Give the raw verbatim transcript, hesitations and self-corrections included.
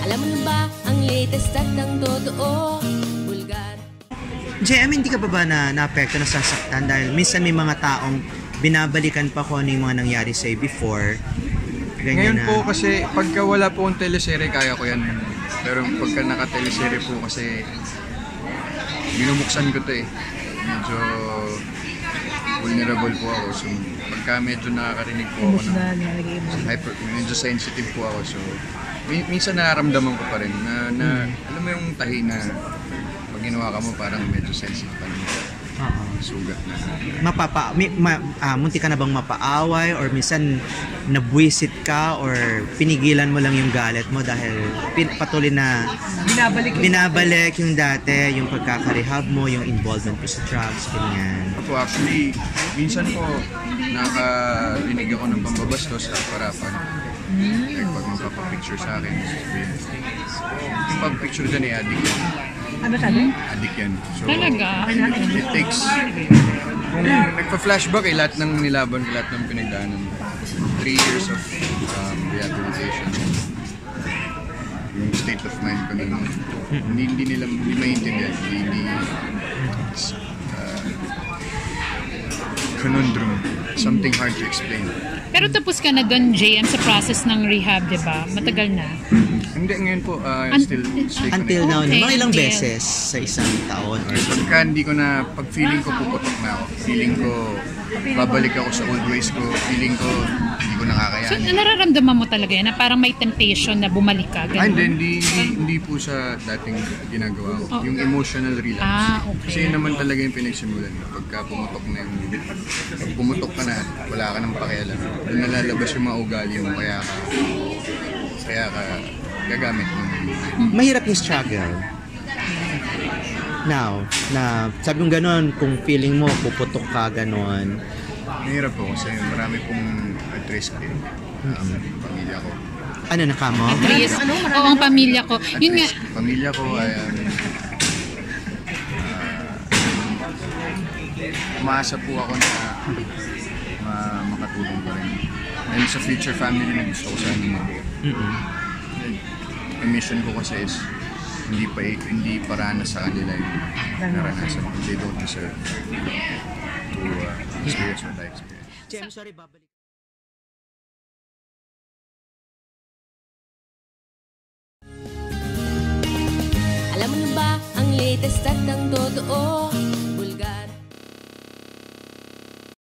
Alam mo na ba ang latest at ang totoo? Bulgar. J M, hindi ka ba ba na naapekto, nasasaktan dahil minsan may mga taong binabalikan pa kung ano yung mga nangyari sa'yo before? Ganyan Ngayon na. po kasi pagka wala po ang teleserye, kaya ko yan. Pero pagka naka-teleserye po kasi binubuksan ko to eh. Medyo vulnerable po ako. So pagka medyo nakakarinig po ako ng hyper, medyo sensitive po ako. So minsan nararamdaman ko pa rin na, na hmm. alam mo yung tahi na pag ginawa ka mo parang medyo sensitive pa rin. Uh-huh. Sugat na. Mapapa, mi, ma, ah, munti ka na bang mapaaway or minsan nabwisit ka or pinigilan mo lang yung galit mo dahil pin, patuloy na binabalik, binabalik yung dati, yung pagkakarehab mo, yung involvement mo sa drugs, ganyan. Ako actually, minsan po nakarinig ako ng pambabastos sa parapan. Mm. Like pag magpapapicture sa akin, yung pag-picture dyan eh, adik yan. Ano sabi? Adik yan. So, talaga? it takes, kung nagpa-flashback eh, lahat ng nilaban, lahat ng pinagdaanan. Three years of um, rehabilitation. Yung state of mind ko nun, hindi, hindi nila, hindi maintindihan, hindi, hindi, it's, uh, conundrum, something hard to explain. Pero tapos ka na doon, J M, sa process ng rehab, di ba? Matagal na. Hindi, ngayon po, uh, still, still until now, okay, mga ilang until. beses sa isang taon? Or pagka hindi ko na, pag feeling ko puputok na ako, feeling ko babalik ako sa old ways ko, feeling ko hindi ko So, nakakayanin. nararamdaman mo talaga yan na parang may temptation na bumalik ka? Ah, hindi, ganun? hindi, hindi, hindi po sa dating ginagawa ko. Oh. Yung emotional relapse. Ah, okay. Kasi yun naman talaga yung pinagsimulan. Pagka pumutok na yung, pag pumutok ka na, wala ka ng pakialam. Doon nalalabas yung mga ugali mo, kaya ka, kaya ka gagamit mo. Mahirap yung struggle. Now, na sabi mong gano'n, kung feeling mo, puputok ka gano'n. Mahirap po kasi marami pong at risk din. Um, pamilya ko. Ano na ka mo? At least, oo, ang pamilya ko. At Yun nga, risk. Pamilya ko ay um, uh, umaasa po ako na uh, makatulong pa rin. And sa future family na gusto ko sa amin. Mm-mm. Ang mission ko kasi is hindi pa hindi paranas sa kanila yung naranasan. They don't deserve to uh, experience what I experience. Jem, sorry, babalik. Alam mo na ba ang latest at ang totoo?